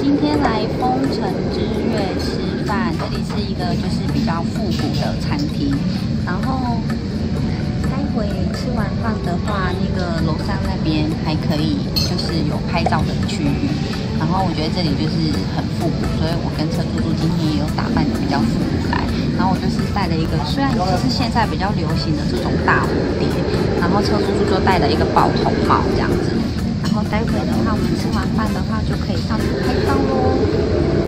今天来丰城之月吃饭，这里是一个就是比较复古的餐厅。然后待会吃完饭的话，那个楼上那边还可以就是有拍照的区域。然后我觉得这里就是很复古，所以我跟车猪猪今天也有打扮的比较复古来。然后我就是戴了一个，虽然是现在比较流行的这种大蝴蝶，然后车猪猪就戴了一个爆头帽这样子。然后待会的话，我们吃完饭的话就可以上去拍照喽。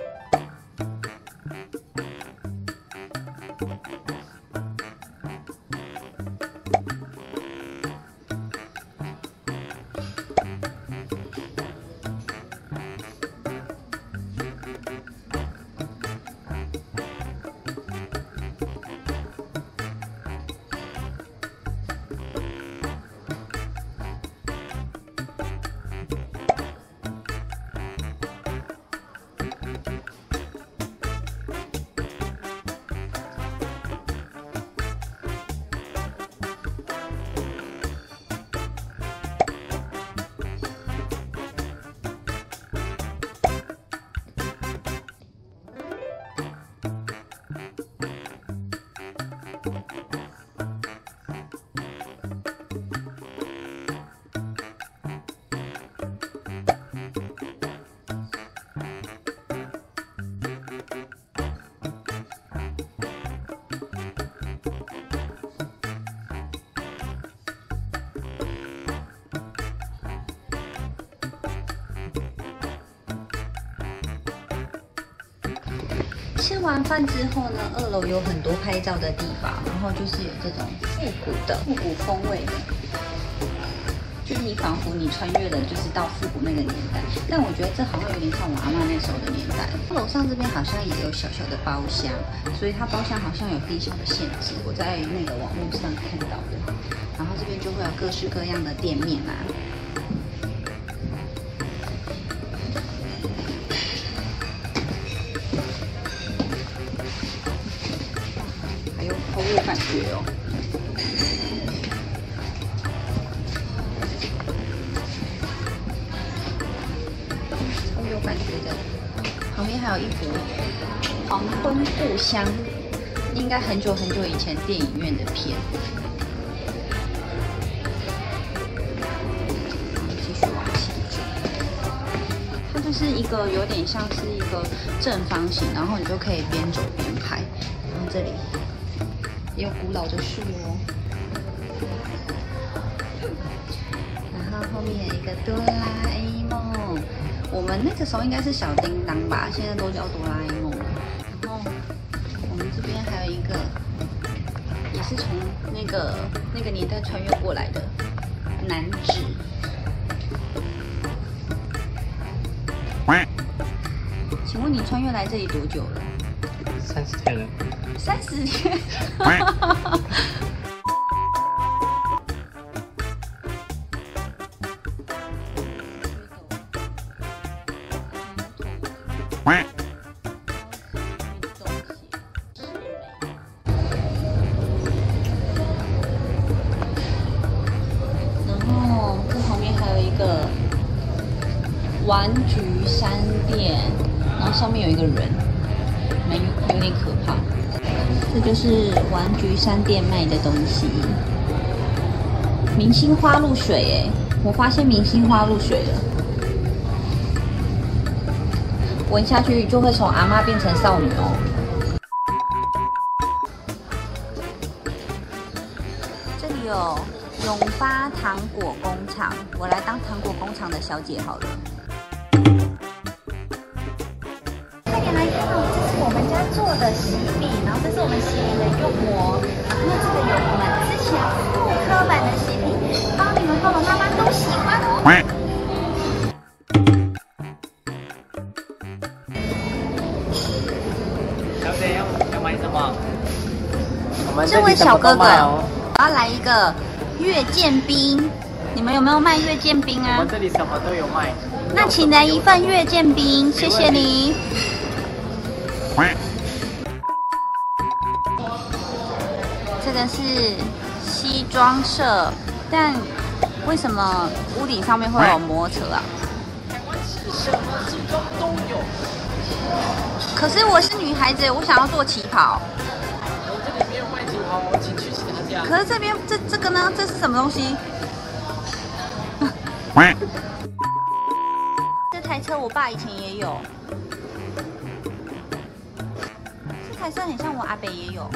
吃完饭之后呢，2楼有很多拍照的地方，然后就是有这种复古风味的，就你仿佛你穿越了，就是到复古那个年代。但我觉得这好像有点像我阿嬤那时候的年代。楼上这边好像也有小小的包厢，所以它包厢好像有地小的限制，我在那个网络上看到的。然后这边就会有各式各样的店面啊。好有感觉哦！超有感觉的。旁边还有一幅《黄昏故乡》，应该很久很久以前电影院的片。继续往前走，它就是一个有点像是一个正方形，然后你就可以边走边拍。然后这里也有古老的树哦，然后后面有一个哆啦 A 梦，我们那个时候应该是小叮当吧，现在都叫哆啦 A 梦。然后我们这边还有一个，也是从那个年代穿越过来的南指。请问你穿越来这里多久了 ？30天了。 30天。然后这旁边还有一个玩具商店，然后上面有一个人，有点可怕。这就是玩具商店卖的东西。明星花露水，我发现明星花露水了，闻下去就会从阿嬤变成少女哦。这里有永发糖果工厂，我来当糖果工厂的小姐好了。快点来看哦，这是我们家做的喜饼，然后这是我们喜饼的用模，然后这个有我们之前复刻版的喜饼，帮你们爸爸妈妈都喜欢哦。 小姐要买什么？ 这位小哥哥，我要来一个月见冰，你们有没有卖月见冰啊？ 我们这里什么都有卖。 那请来一份月见冰，谢谢你。这个是西装社，但为什么屋顶上面会有摩托车啊？ 台湾是什么西装都有。 可是我是女孩子，我想要做旗袍。 我这里没有卖旗袍，请去其他家。 可是这边这个呢？这是什么东西？这台车我爸以前也有。这台车很像我阿伯也有。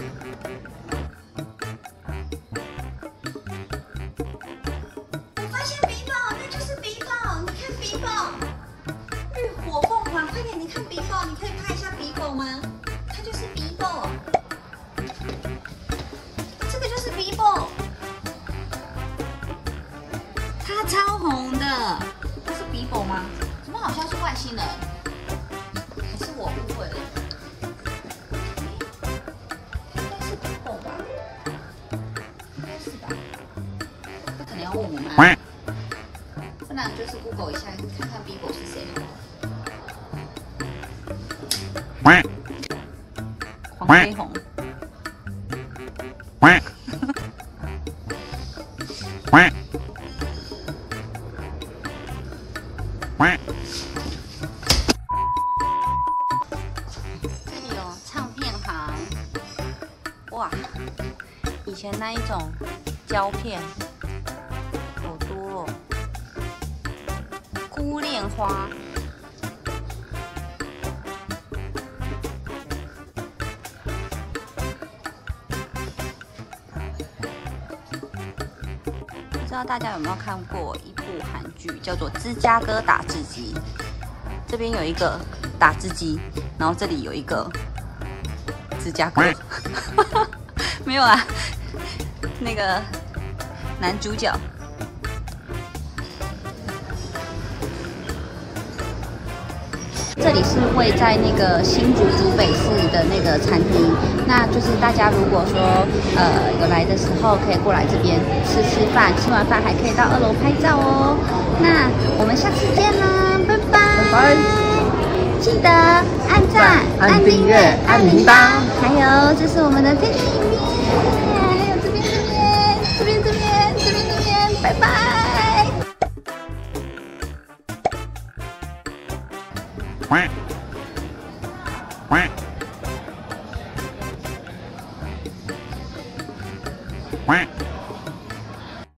我发现笔宝，那就是笔宝，你看笔宝。浴火凤凰，快点！你看笔宝，你可以拍一下笔宝吗？它就是笔宝，这个就是笔宝，它超红的。它是笔宝吗？怎么好像是外星人？还是我误会了？应该是笔宝吧？应该是吧？这可能要问我妈。不然就是 Google 一下，看看 Bibo 是谁好了。黄飞鸿。这里有唱片行，哇，以前那一种胶片好多哦。孤恋花，不知道大家有没有看过一部韩剧，叫做《芝加哥打字机》。这边有一个打字机，然后这里有一个芝加哥，没有啦，那个男主角。这里是位在那个新竹竹北市的那个餐厅，那就是大家如果说有来的时候，可以过来这边吃饭，吃完饭还可以到2楼拍照哦。那我们下次见啦，拜拜！拜拜！记得按赞、按订阅、按铃铛，还有这是我们的这个影片，还有这边、拜拜！ Quack.